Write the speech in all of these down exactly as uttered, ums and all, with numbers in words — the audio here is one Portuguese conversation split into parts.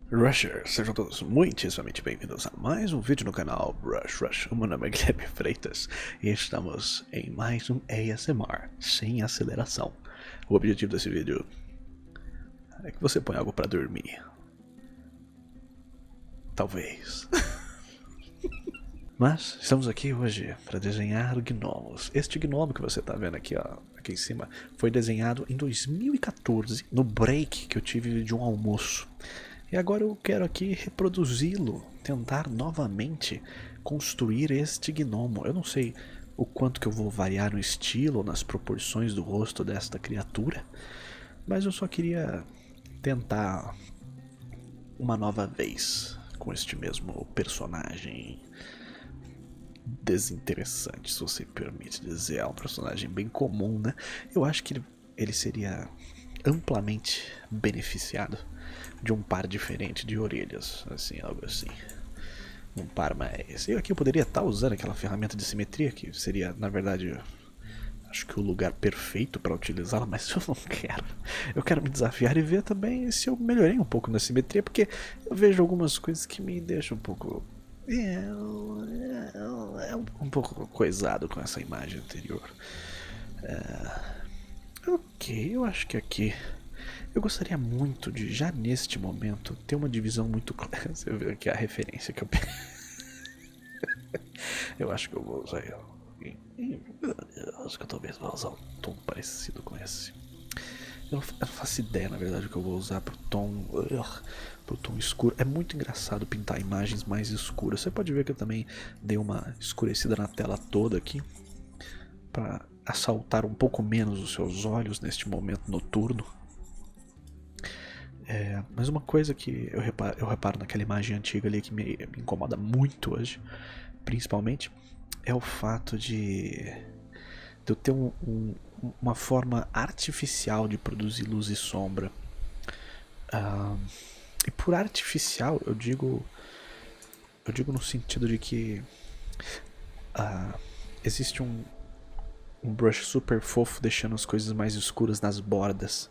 Rushers, sejam todos muitíssimamente bem-vindos a mais um vídeo no canal Rush Rush. O meu nome é Guilherme Freitas e estamos em mais um A S M R sem aceleração. O objetivo desse vídeo é que você ponha algo pra dormir. Talvez. Mas estamos aqui hoje para desenhar gnomos. Este gnomo que você está vendo aqui, ó, aqui em cima, foi desenhado em dois mil e quatorze, no break que eu tive de um almoço. E agora eu quero aqui reproduzi-lo, tentar novamente construir este gnomo. Eu não sei o quanto que eu vou variar no estilo, nas proporções do rosto desta criatura, mas eu só queria tentar uma nova vez com este mesmo personagem desinteressante, se você permite dizer. É um personagem bem comum, né? Eu acho que ele, ele seria amplamente beneficiado de um par diferente de orelhas, assim, algo assim. Um par mais... Eu aqui eu poderia estar usando aquela ferramenta de simetria, que seria, na verdade, acho que o lugar perfeito para utilizá-la, mas eu não quero. Eu quero me desafiar e ver também se eu melhorei um pouco na simetria, porque eu vejo algumas coisas que me deixam um pouco... É, é um pouco coisado com essa imagem anterior. É, ok, eu acho que aqui eu gostaria muito de, já neste momento, ter uma divisão muito clara. Você vê aqui a referência que eu eu acho que eu vou usar ela. Eu acho que eu talvez vou usar um tom parecido com esse. Eu não, eu não faço ideia, na verdade, o que eu vou usar pro tom, uh, pro tom escuro. É muito engraçado pintar imagens mais escuras. Você pode ver que eu também dei uma escurecida na tela toda aqui, para assaltar um pouco menos os seus olhos neste momento noturno. É, mas uma coisa que eu reparo, eu reparo naquela imagem antiga ali que me, me incomoda muito hoje, principalmente, é o fato de, de eu ter um, um, uma forma artificial de produzir luz e sombra. Uh, e por artificial eu digo, eu digo no sentido de que uh, existe um, um brush super fofo deixando as coisas mais escuras nas bordas.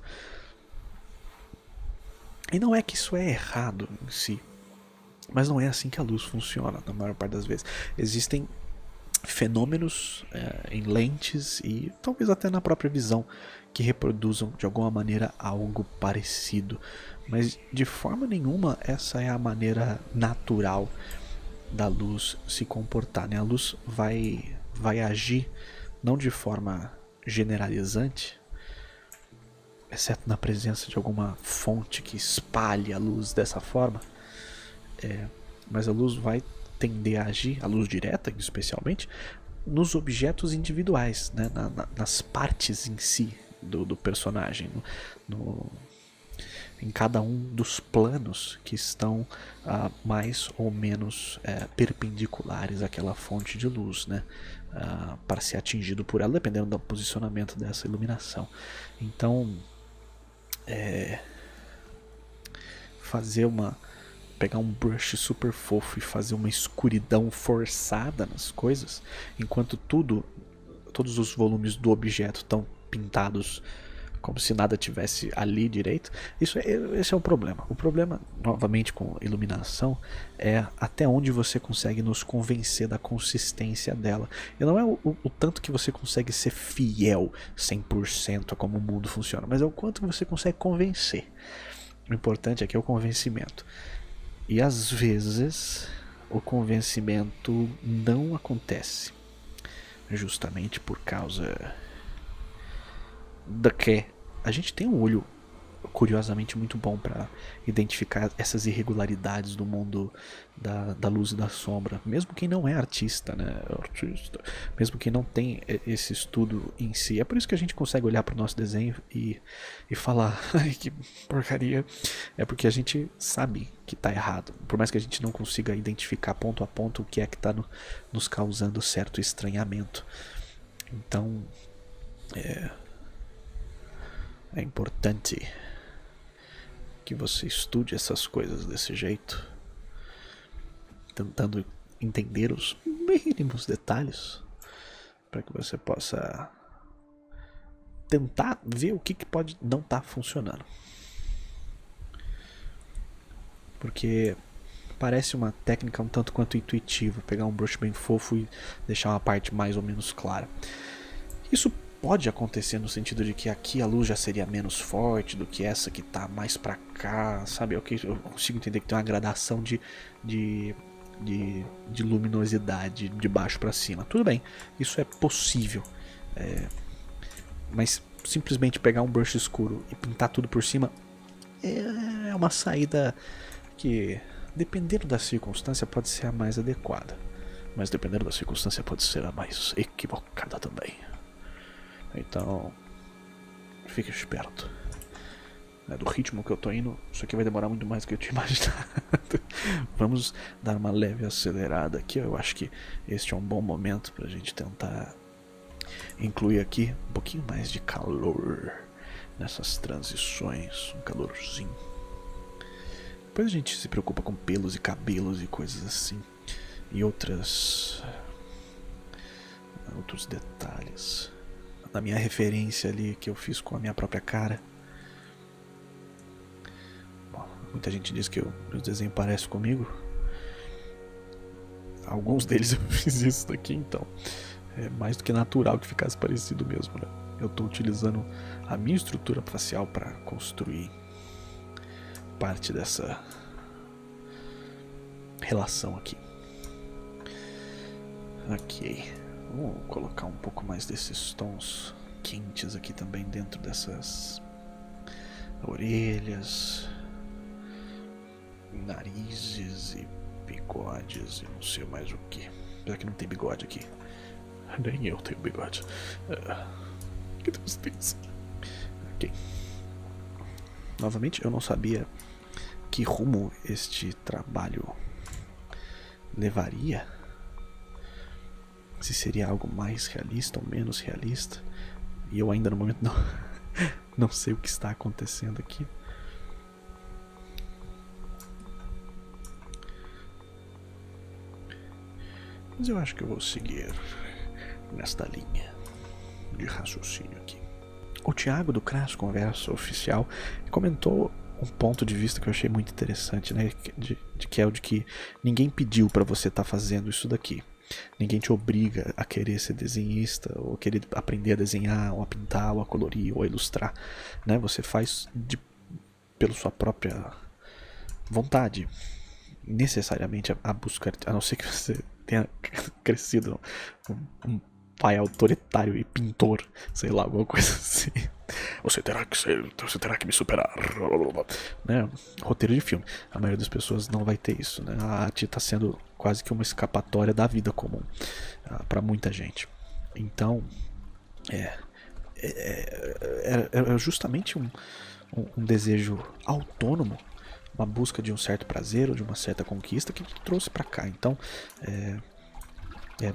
E não é que isso é errado em si, mas não é assim que a luz funciona na maior parte das vezes. Existem fenômenos é, em lentes e talvez até na própria visão que reproduzam de alguma maneira algo parecido, mas de forma nenhuma essa é a maneira natural da luz se comportar, né? A luz vai, vai agir não de forma generalizante, exceto na presença de alguma fonte que espalhe a luz dessa forma, é, mas a luz vai tender a agir, a luz direta especialmente, nos objetos individuais, né, na, na, nas partes em si do, do personagem, no, no, em cada um dos planos que estão uh, mais ou menos uh, perpendiculares àquela fonte de luz, né, uh, para ser atingido por ela, dependendo do posicionamento dessa iluminação. Então, É, fazer uma pegar um brush super fofo e fazer uma escuridão forçada nas coisas, enquanto tudo todos os volumes do objeto estão pintados como se nada tivesse ali direito. Isso é, esse é o problema. O problema, novamente, com iluminação é até onde você consegue nos convencer da consistência dela. E não é o, o, o tanto que você consegue ser fiel cem por cento a como o mundo funciona, mas é o quanto que você consegue convencer. O importante aqui é o convencimento. E às vezes o convencimento não acontece, justamente por causa da que a gente tem um olho curiosamente muito bom para identificar essas irregularidades do mundo da, da luz e da sombra, mesmo quem não é artista, né? Artista, mesmo quem não tem esse estudo em si. É por isso que a gente consegue olhar para o nosso desenho e, e falar, ai que porcaria. É porque a gente sabe que está errado, por mais que a gente não consiga identificar ponto a ponto o que é que está no, nos causando certo estranhamento. Então é É importante que você estude essas coisas desse jeito, tentando entender os mínimos detalhes, para que você possa tentar ver o que, que pode não estar funcionando. porque parece uma técnica um tanto quanto intuitiva, pegar um brush bem fofo e deixar uma parte mais ou menos clara. Isso pode acontecer no sentido de que aqui a luz já seria menos forte do que essa que tá mais pra cá, sabe? Eu consigo entender que tem uma gradação de, de, de, de luminosidade de baixo pra cima. Tudo bem, isso é possível, é, mas simplesmente pegar um brush escuro e pintar tudo por cima é uma saída que, dependendo da circunstância, pode ser a mais adequada, mas dependendo da circunstância pode ser a mais equivocada também. Então, fique esperto. É, do ritmo que eu tô indo, isso aqui vai demorar muito mais do que eu tinha imaginado. Vamos dar uma leve acelerada aqui. Eu acho que este é um bom momento pra gente tentar incluir aqui um pouquinho mais de calor nessas transições, um calorzinho. Depois a gente se preocupa com pelos e cabelos e coisas assim, e outras outros detalhes. Na minha referência ali que eu fiz com a minha própria cara. Bom, muita gente diz que o meu desenho parece comigo. Alguns deles eu fiz isso daqui, então é mais do que natural que ficasse parecido mesmo, né? Eu estou utilizando a minha estrutura facial para construir parte dessa relação aqui. Ok. Vamos colocar um pouco mais desses tons quentes aqui também dentro dessas orelhas, narizes e bigodes e não sei mais o que. Apesar que não tem bigode aqui. Nem eu tenho bigode. Ah, que tristeza. Ok. Novamente, eu não sabia que rumo este trabalho levaria. Se seria algo mais realista ou menos realista. E eu ainda no momento não, não sei o que está acontecendo aqui. Mas eu acho que eu vou seguir nesta linha de raciocínio aqui. O Thiago do Crash Conversa Oficial comentou um ponto de vista que eu achei muito interessante, né? De, de que é o de que ninguém pediu para você estar tá fazendo isso daqui. Ninguém te obriga a querer ser desenhista, ou querer aprender a desenhar, ou a pintar, ou a colorir, ou a ilustrar, né? Você faz de, pela sua própria vontade. Necessariamente a, a buscar, a não ser que você tenha crescido um, um pai autoritário e pintor, sei lá, alguma coisa assim. Você terá que ser, você terá que me superar, né? Roteiro de filme. A maioria das pessoas não vai ter isso, né? A arte está sendo quase que uma escapatória da vida comum uh, para muita gente. Então, é, é, é, é justamente um, um, um desejo autônomo, uma busca de um certo prazer ou de uma certa conquista que te trouxe para cá. Então, é, é,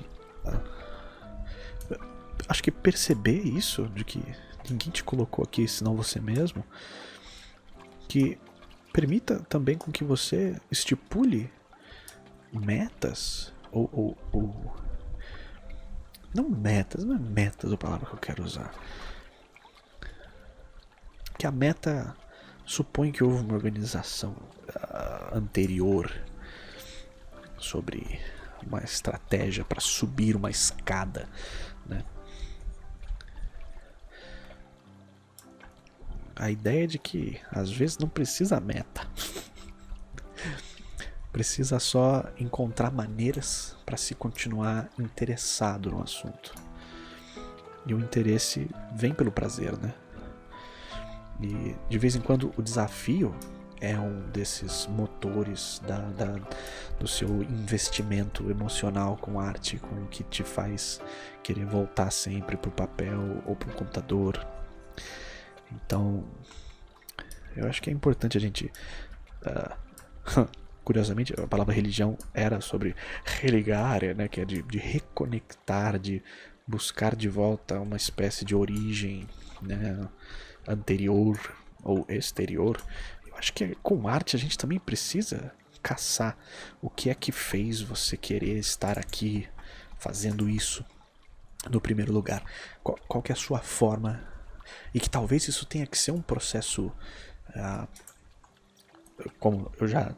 uh, acho que perceber isso, de que ninguém te colocou aqui senão você mesmo, que permita também com que você estipule metas, ou, ou, ou não metas, não é metas a palavra que eu quero usar, que a meta supõe que houve uma organização uh, anterior sobre uma estratégia para subir uma escada, né? A ideia de que às vezes não precisa meta, precisa só encontrar maneiras para se continuar interessado no assunto. E o interesse vem pelo prazer, né? E de vez em quando o desafio é um desses motores da, da, do seu investimento emocional com arte, com o que te faz querer voltar sempre pro papel ou pro computador. Então, eu acho que é importante a gente, uh, curiosamente, a palavra religião era sobre religar, né, que é de, de reconectar, de buscar de volta uma espécie de origem, né, anterior ou exterior. Eu acho que com arte a gente também precisa caçar o que é que fez você querer estar aqui fazendo isso no primeiro lugar. Qual, qual que é a sua forma? E que talvez isso tenha que ser um processo, uh, como eu já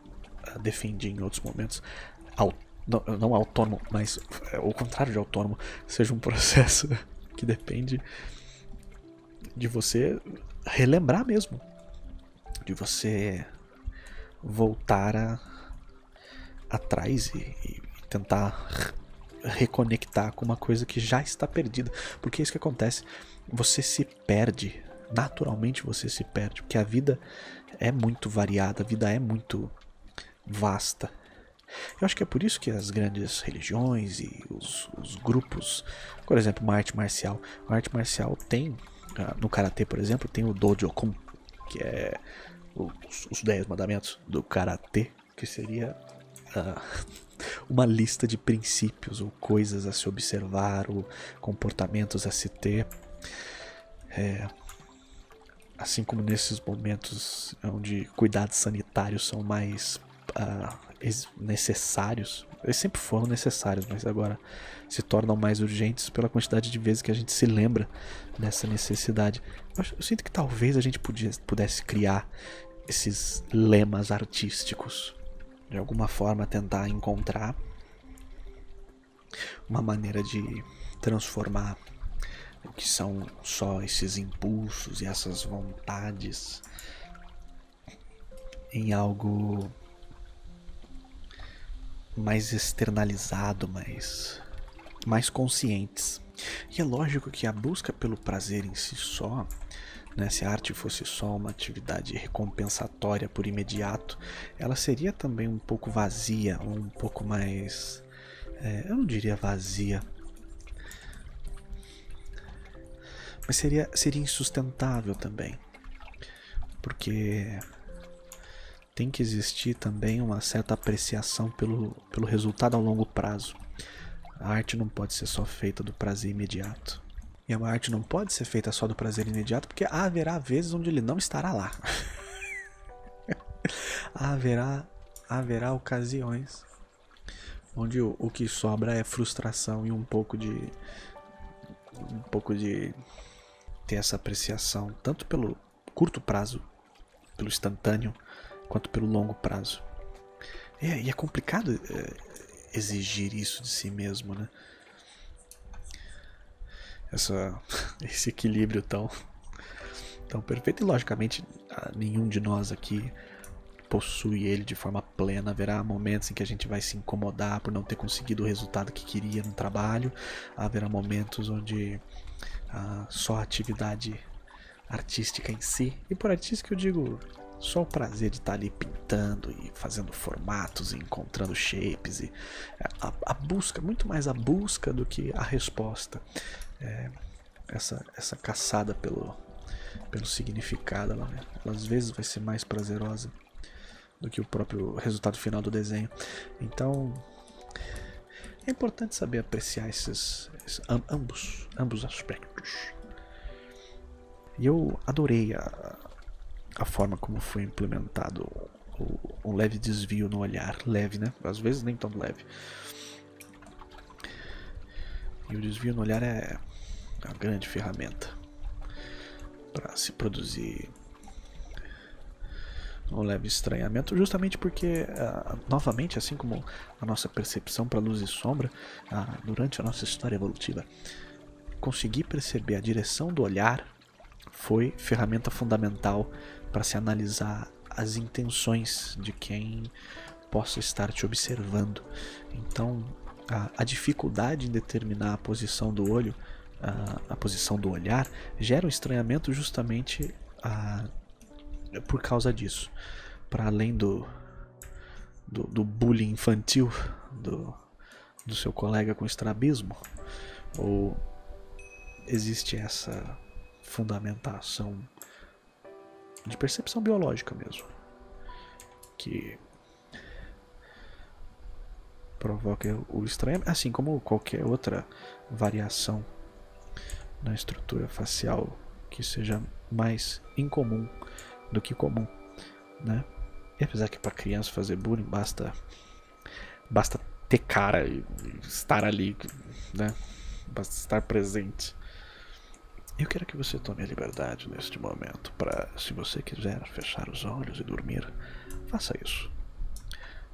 uh, defendi em outros momentos, au não, não autônomo, mas é, o contrário de autônomo, seja um processo que depende de você relembrar mesmo, de você voltar a, atrás e, e tentar reconectar com uma coisa que já está perdida, porque é isso que acontece, você se perde, naturalmente você se perde, porque a vida é muito variada, a vida é muito vasta. Eu acho que é por isso que as grandes religiões e os, os grupos, por exemplo, uma arte marcial, a arte marcial tem, no karatê por exemplo, tem o Dojokun, que é os, os dez mandamentos do karatê, que seria uh, uma lista de princípios ou coisas a se observar, ou comportamentos a se ter. É, assim como nesses momentos onde cuidados sanitários são mais uh, necessários, eles sempre foram necessários, mas agora se tornam mais urgentes pela quantidade de vezes que a gente se lembra dessa necessidade. Eu, eu sinto que talvez a gente podia, pudesse criar esses lemas artísticos, de alguma forma tentar encontrar uma maneira de transformar o que são só esses impulsos e essas vontades em algo mais externalizado, mais, mais conscientes. E é lógico que a busca pelo prazer em si só, né, se a arte fosse só uma atividade recompensatória por imediato, ela seria também um pouco vazia, ou um pouco mais... É, eu não diria vazia, mas seria, seria insustentável também, porque tem que existir também uma certa apreciação pelo, pelo resultado ao longo prazo. A arte não pode ser só feita do prazer imediato. E a arte não pode ser feita só do prazer imediato, porque haverá vezes onde ele não estará lá. haverá, haverá ocasiões onde o, o que sobra é frustração e um pouco de... um pouco de ter essa apreciação, tanto pelo curto prazo, pelo instantâneo, quanto pelo longo prazo. E é, e é complicado é, exigir isso de si mesmo, né? Essa, esse equilíbrio tão, tão perfeito. E logicamente nenhum de nós aqui possui ele de forma plena. Haverá momentos em que a gente vai se incomodar por não ter conseguido o resultado que queria no trabalho. Haverá momentos onde ah, só a atividade artística em si, e por artística eu digo só o prazer de estar ali pintando e fazendo formatos e encontrando shapes, e a, a busca, muito mais a busca do que a resposta. É, essa, essa caçada pelo, pelo significado, ela, ela às vezes vai ser mais prazerosa do que o próprio resultado final do desenho. Então é importante saber apreciar esses, esses ambos, ambos aspectos. E eu adorei a, a forma como foi implementado o, um leve desvio no olhar. Leve, né? Às vezes nem tão leve. E o desvio no olhar é uma grande ferramenta para se produzir um leve estranhamento, justamente porque, uh, novamente, assim como a nossa percepção para luz e sombra, uh, durante a nossa história evolutiva, conseguir perceber a direção do olhar foi ferramenta fundamental para se analisar as intenções de quem possa estar te observando. Então, a, a dificuldade em determinar a posição do olho, a, a posição do olhar, gera um estranhamento justamente a por causa disso. Para além do, do, do bullying infantil do, do seu colega com estrabismo, ou existe essa fundamentação de percepção biológica mesmo, que provoca o estranhamento, assim como qualquer outra variação na estrutura facial que seja mais incomum do que comum, né? E apesar que para criança fazer bullying basta basta ter cara e estar ali, né? Basta estar presente. Eu quero que você tome a liberdade neste momento para, se você quiser fechar os olhos e dormir, faça isso.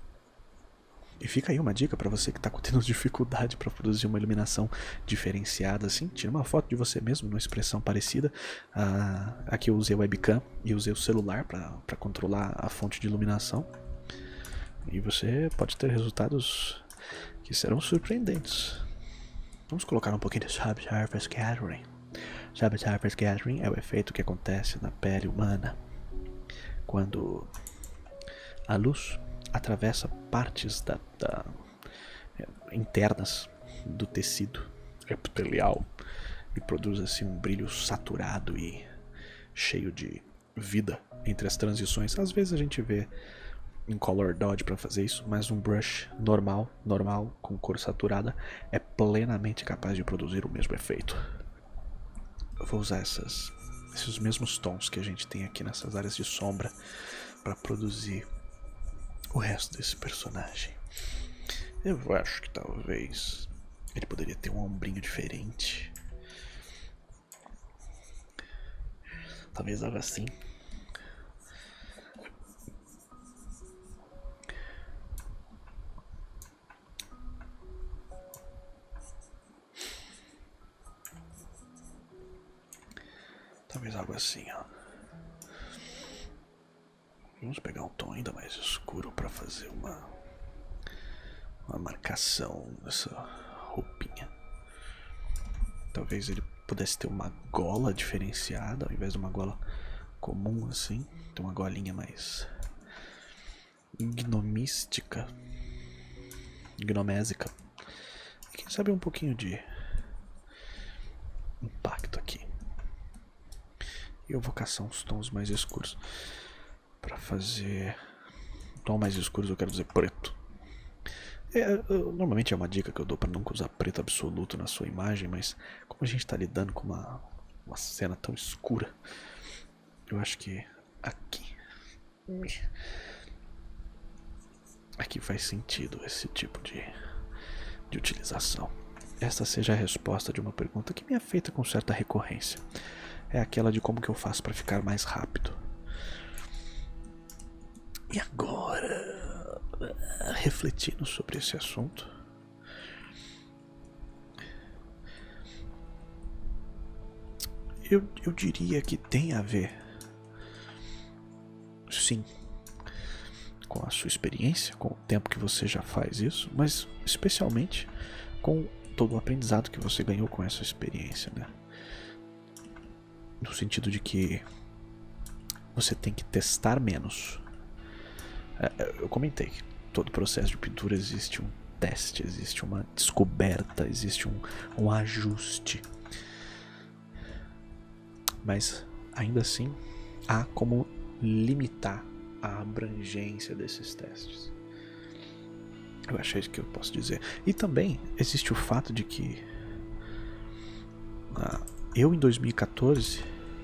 E fica aí uma dica para você que está tendo dificuldade para produzir uma iluminação diferenciada assim. Tira uma foto de você mesmo numa expressão parecida. Ah, aqui eu usei o webcam e usei o celular para controlar a fonte de iluminação. E você pode ter resultados que serão surpreendentes. Vamos colocar um pouquinho de Subsurface Gathering. Subsurface Gathering é o efeito que acontece na pele humana quando a luz atravessa partes da, da, internas do tecido epitelial e produz assim um brilho saturado e cheio de vida entre as transições. Às vezes a gente vê em Color Dodge para fazer isso, mas um brush normal, normal com cor saturada é plenamente capaz de produzir o mesmo efeito. Eu vou usar essas, esses mesmos tons que a gente tem aqui nessas áreas de sombra para produzir o resto desse personagem. Eu acho que talvez ele poderia ter um ombrinho diferente. Talvez algo assim. Talvez algo assim, ó. Vamos pegar um tom ainda mais escuro para fazer uma uma marcação nessa roupinha. Talvez ele pudesse ter uma gola diferenciada ao invés de uma gola comum assim. Tem uma golinha mais gnomística, gnomésica. E quem sabe um pouquinho de impacto aqui. E eu vou caçar uns tons mais escuros para fazer tom mais escuros, eu quero dizer preto. É, normalmente é uma dica que eu dou para nunca usar preto absoluto na sua imagem, mas como a gente está lidando com uma, uma cena tão escura, eu acho que aqui aqui faz sentido esse tipo de, de utilização. Esta seja a resposta de uma pergunta que me é feita com certa recorrência. É aquela de como que eu faço para ficar mais rápido. E agora, refletindo sobre esse assunto, eu, eu diria que tem a ver, sim, com a sua experiência, com o tempo que você já faz isso, mas especialmente com todo o aprendizado que você ganhou com essa experiência, né? No sentido de que você tem que testar menos. Eu comentei que todo processo de pintura existe um teste, existe uma descoberta, existe um, um ajuste. Mas ainda assim há como limitar a abrangência desses testes. Eu acho isso que eu posso dizer. E também existe o fato de que ah, eu em dois mil e quatorze,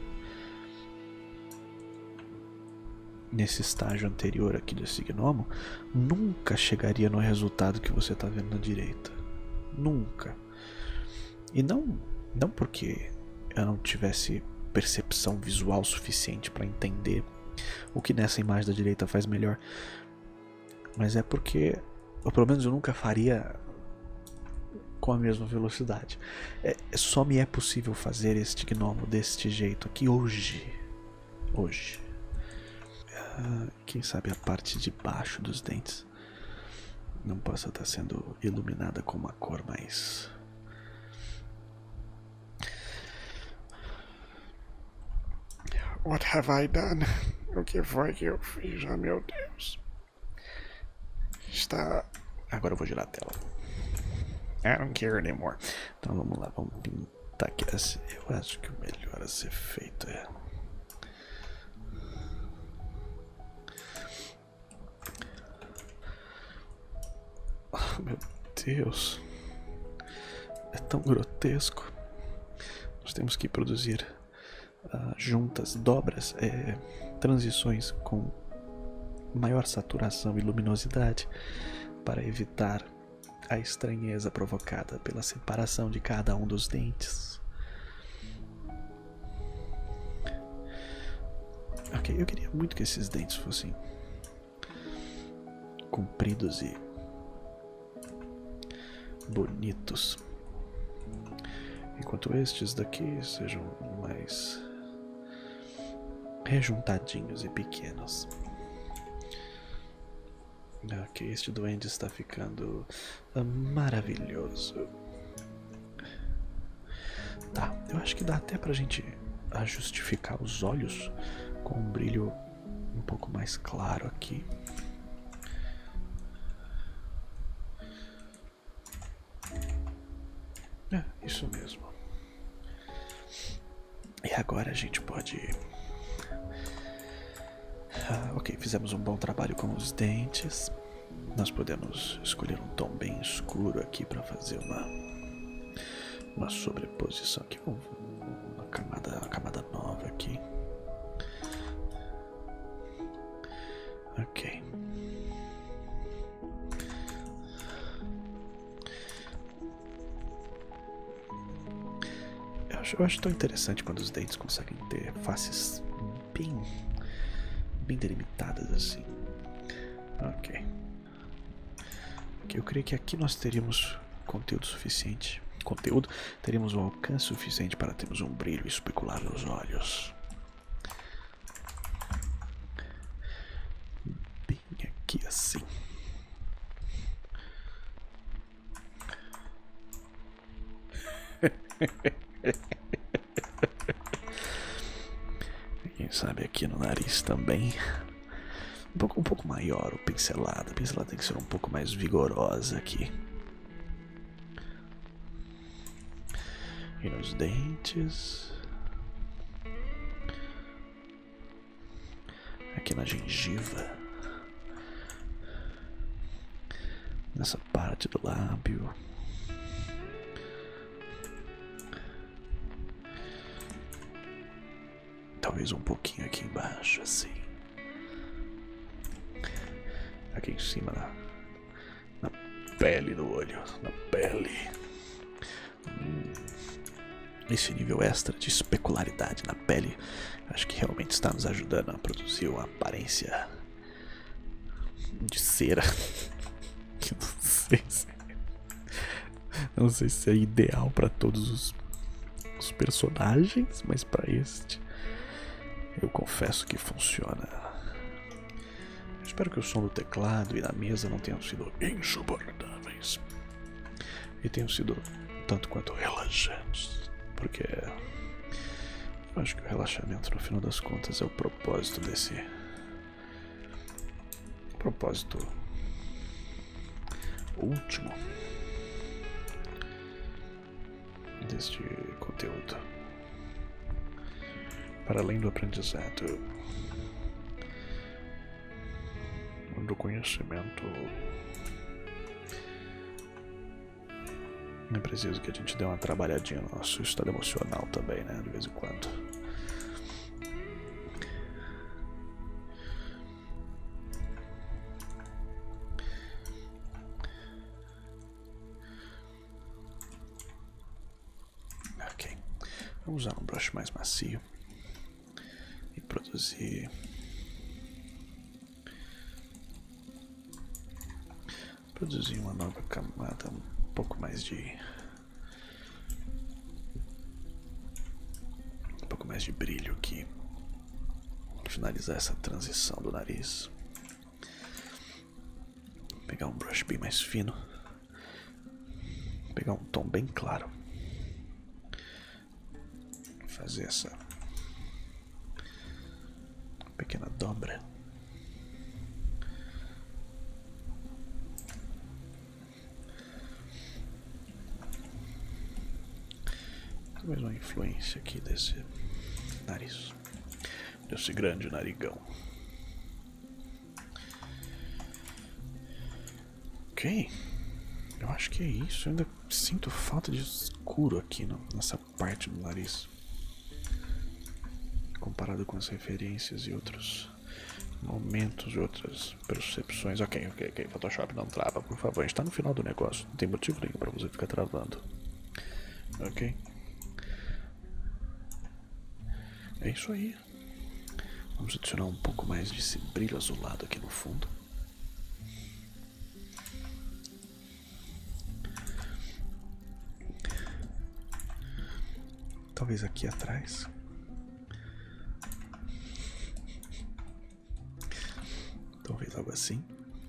nesse estágio anterior aqui desse gnomo, nunca chegaria no resultado que você está vendo na direita. Nunca. E não, não porque eu não tivesse percepção visual suficiente para entender o que nessa imagem da direita faz melhor, mas é porque, ou pelo menos eu nunca faria com a mesma velocidade. É, só me é possível fazer este gnomo deste jeito aqui hoje. Hoje. Ah, quem sabe a parte de baixo dos dentes não possa estar sendo iluminada com uma cor mais... What have I done? O que foi que eu fiz? Ah, meu Deus. Está... Agora eu vou girar a tela. I don't care anymore. Então vamos lá, vamos pintar aqui. Eu acho que o melhor a ser feito é... Oh, meu Deus. É tão grotesco. Nós temos que produzir uh, juntas, dobras, é, transições com maior saturação e luminosidade para evitar a estranheza provocada pela separação de cada um dos dentes. Ok, eu queria muito que esses dentes fossem compridos e bonitos. Enquanto estes daqui sejam mais rejuntadinhos e pequenos. Ok, este duende está ficando maravilhoso. Tá, eu acho que dá até pra gente justificar os olhos com um brilho um pouco mais claro aqui. É, isso mesmo. E agora a gente pode... Ah, ok, fizemos um bom trabalho com os dentes. Nós podemos escolher um tom bem escuro aqui para fazer uma uma sobreposição aqui, uma camada, uma camada nova aqui. Ok. Eu acho, eu acho tão interessante quando os dentes conseguem ter faces bem bem delimitadas assim. Ok. Ok, eu creio que aqui nós teríamos conteúdo suficiente. Conteúdo, teríamos um alcance suficiente para termos um brilho especular nos olhos. Bem aqui assim. Quem sabe aqui no nariz também. Um pouco, um pouco maior o pincelado. A pincelada tem que ser um pouco mais vigorosa aqui. E nos dentes. Aqui na gengiva. Nessa parte do lábio. Talvez um pouquinho aqui embaixo, assim. Aqui em cima, na, na pele do olho. Na pele. Hum. Esse nível extra de especularidade na pele, acho que realmente está nos ajudando a produzir uma aparência de cera. Que não sei se, não sei se é ideal para todos os, os personagens, mas para este, eu confesso que funciona. Eu espero que o som do teclado e da mesa não tenham sido insuportáveis e tenham sido tanto quanto relaxantes. Porque eu acho que o relaxamento, no final das contas, é o propósito desse... propósito último deste conteúdo. Para além do aprendizado, do conhecimento, é preciso que a gente dê uma trabalhadinha no nosso estado emocional também, né? De vez em quando. Ok. Vamos usar um brush mais macio e produzir produzir uma nova camada, um pouco mais de um pouco mais de brilho aqui, finalizar essa transição do nariz, pegar um brush bem mais fino, pegar um tom bem claro, fazer essa pequena dobra. Talvez uma influência aqui desse nariz, desse grande narigão. Ok, eu acho que é isso. Eu ainda sinto falta de escuro aqui no, nessa parte do nariz, comparado com as referências e outros momentos e outras percepções. Ok, ok, ok. Photoshop não trava, por favor. A gente tá no final do negócio, não tem motivo nenhum pra você ficar travando. Ok. É isso aí. Vamos adicionar um pouco mais desse brilho azulado aqui no fundo. Talvez aqui atrás. Talvez algo assim.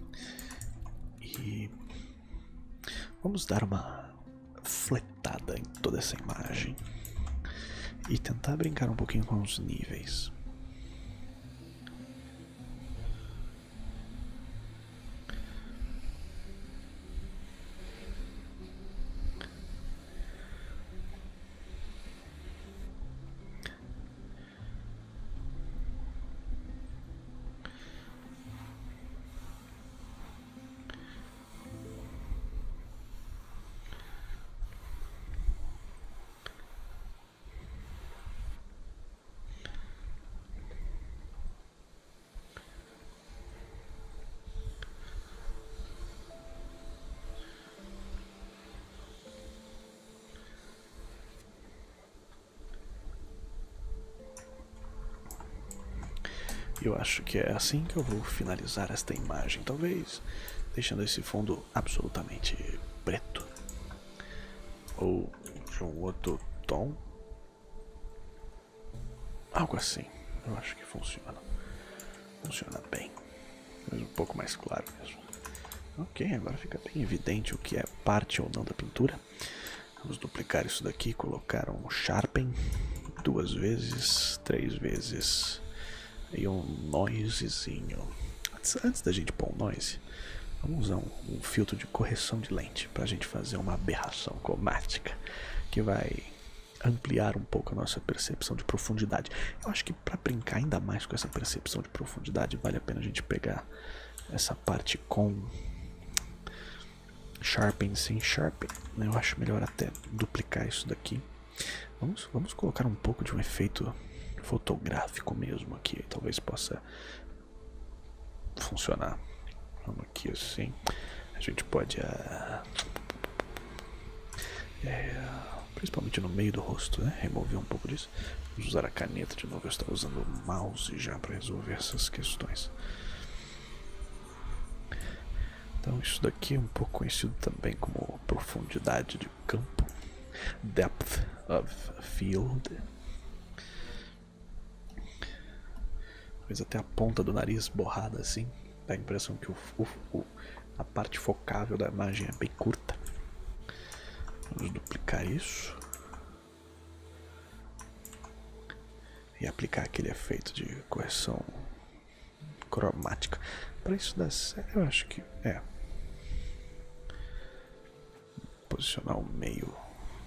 E vamos dar uma fletada em toda essa imagem e tentar brincar um pouquinho com os níveis. Eu acho que é assim que eu vou finalizar esta imagem, talvez deixando esse fundo absolutamente preto ou de um outro tom, algo assim. Eu acho que funciona, funciona bem, mas um pouco mais claro mesmo. Ok, agora fica bem evidente o que é parte ou não da pintura. Vamos duplicar isso daqui, colocar um Sharpen duas vezes, três vezes. E um noisezinho. Antes, antes da gente pôr um noise, vamos usar um, um filtro de correção de lente para a gente fazer uma aberração cromática que vai ampliar um pouco a nossa percepção de profundidade. Eu acho que para brincar ainda mais com essa percepção de profundidade, vale a pena a gente pegar essa parte com Sharpen sem Sharpen. Eu acho melhor até duplicar isso daqui. Vamos, vamos colocar um pouco de um efeito fotográfico mesmo aqui, talvez possa funcionar. Vamos aqui assim, a gente pode uh, é, principalmente no meio do rosto, né? Remover um pouco disso. Vamos usar a caneta de novo. Eu estava usando o mouse já para resolver essas questões. Então isso daqui é um pouco conhecido também como profundidade de campo, depth of field. Talvez até a ponta do nariz borrada assim. Dá a impressão que o, o, o, a parte focável da imagem é bem curta. Vamos duplicar isso. E aplicar aquele efeito de correção cromática. Para isso dar certo, eu acho que é. Posicionar o meio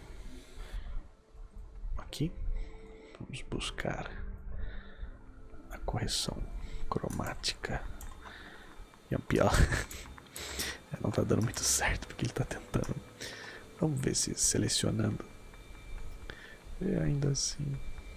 aqui. Vamos buscar a correção cromática e ampliar. Não tá dando muito certo porque ele tá tentando. Vamos ver se selecionando e ainda assim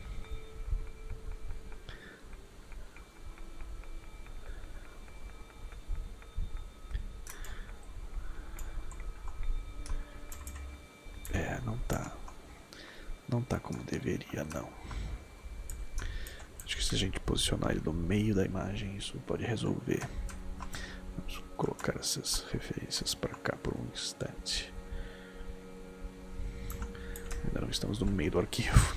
é, não tá não tá como deveria, não. Acho que se a gente posicionar ele no meio da imagem, isso pode resolver. Vamos colocar essas referências para cá por um instante. Ainda não estamos no meio do arquivo.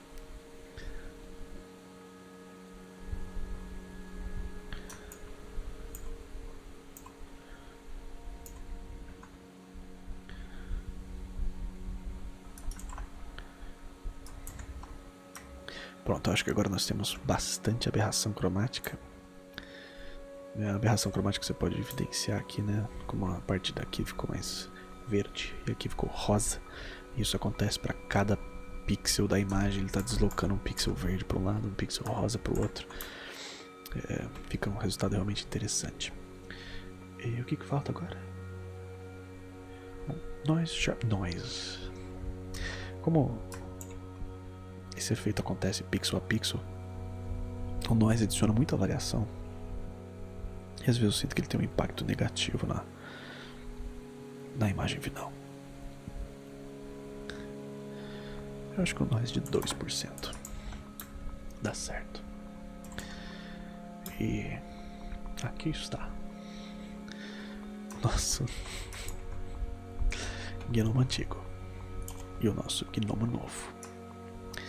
Pronto, acho que agora nós temos bastante aberração cromática. A aberração cromática você pode evidenciar aqui, né? Como a parte daqui ficou mais verde e aqui ficou rosa. Isso acontece para cada pixel da imagem. Ele está deslocando um pixel verde para um lado, um pixel rosa para o outro. É, fica um resultado realmente interessante. E o que, que falta agora? Noise, sharp noise. Como esse efeito acontece pixel a pixel, o noise adiciona muita variação. E às vezes eu sinto que ele tem um impacto negativo na, na imagem final. Eu acho que o noise de dois por cento dá certo. E aqui está nosso gnomo antigo e o nosso gnomo novo.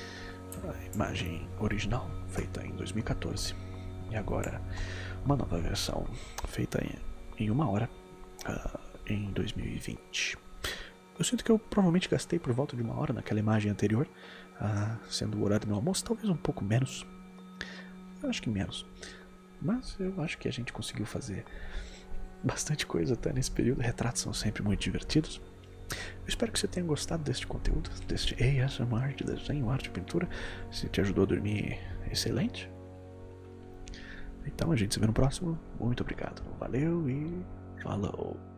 a imagem original, feita em dois mil e quatorze. E agora uma nova versão, feita em, em uma hora, uh, em dois mil e vinte. Eu sinto que eu provavelmente gastei por volta de uma hora naquela imagem anterior, uh, sendo o horário do meu almoço, talvez um pouco menos. Eu acho que menos. Mas eu acho que a gente conseguiu fazer bastante coisa até nesse período. Retratos são sempre muito divertidos. Eu espero que você tenha gostado deste conteúdo, deste A S M R de desenho, arte e pintura. Se te ajudou a dormir, excelente. Então a gente se vê no próximo. Muito obrigado. Valeu e falou.